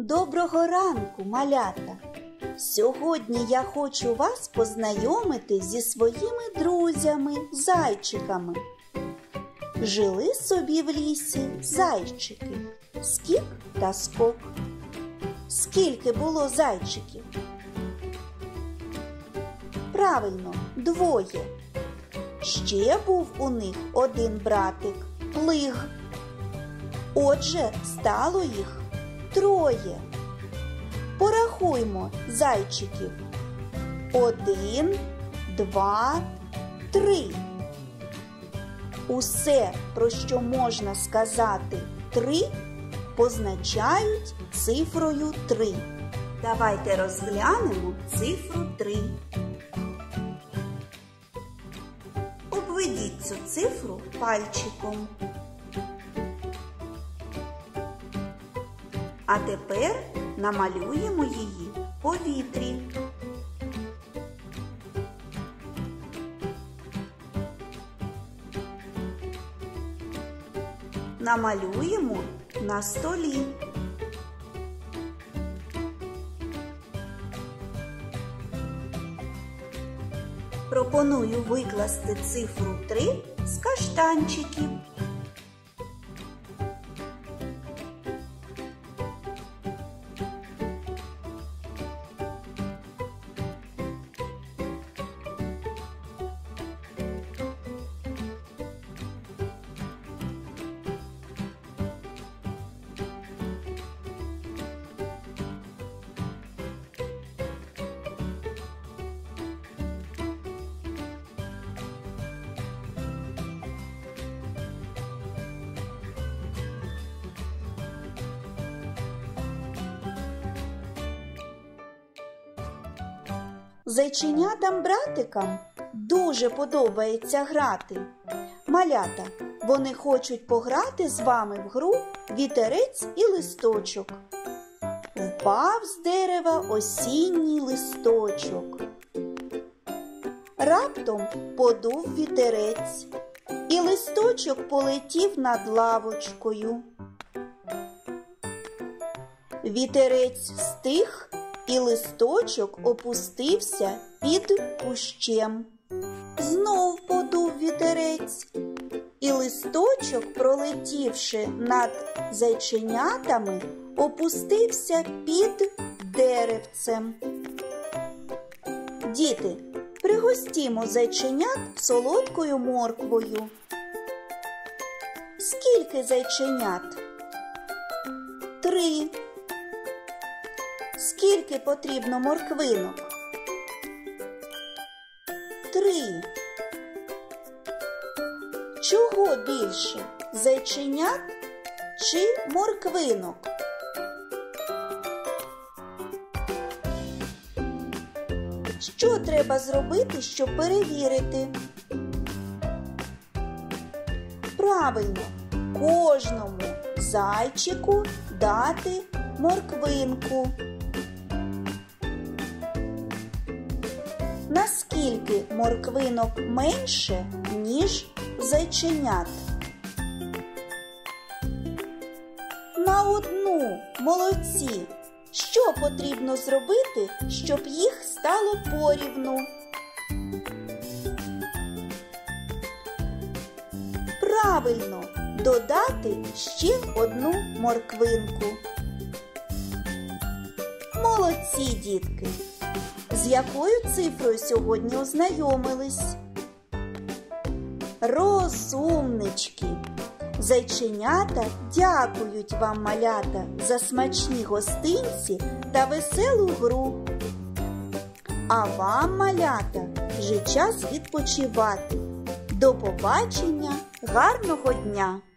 Доброго ранку, малята! Сьогодні я хочу вас познайомити зі своїми друзями, зайчиками. Жили собі в лісі зайчики Скік та Скок. Скільки було зайчиків? Правильно, двоє. Ще був у них один братик Плиг. Отже, стало їх троє. Порахуймо зайчиків. 1, 2, 3. Усе, про що можна сказати 3, позначають цифрою 3. Давайте розглянемо цифру 3. Обведіть цю цифру пальчиком. А тепер намалюємо її в повітрі. Намалюємо на столі. Пропоную викласти цифру 3 з каштанчиків. Зайченятам-братикам дуже подобається грати. Малята, вони хочуть пограти з вами в гру «Вітерець і листочок». Впав з дерева осінній листочок. Раптом подув вітерець, і листочок полетів над лавочкою. Вітерець стих, і листочок опустився під кущем. Знов подув вітерець, і листочок, пролетівши над зайченятами, опустився під деревцем. Діти, пригостімо зайченят солодкою морквою. Скільки зайченят? 3. Скільки потрібно морквинок? 3. Чого більше? Зайченят чи морквинок? Що треба зробити, щоб перевірити? Правильно, кожному зайчику дати морквинку. Наскільки морквинок менше, ніж зайченят? На 1. Молодці! Що потрібно зробити, щоб їх стало порівну? Правильно, додати ще 1 морквинку. Молодці, дітки! З якою цифрою сьогодні ознайомились? Розумнички! Зайченята дякують вам, малята, за смачні гостинці та веселу гру. А вам, малята, вже час відпочивати. До побачення, гарного дня!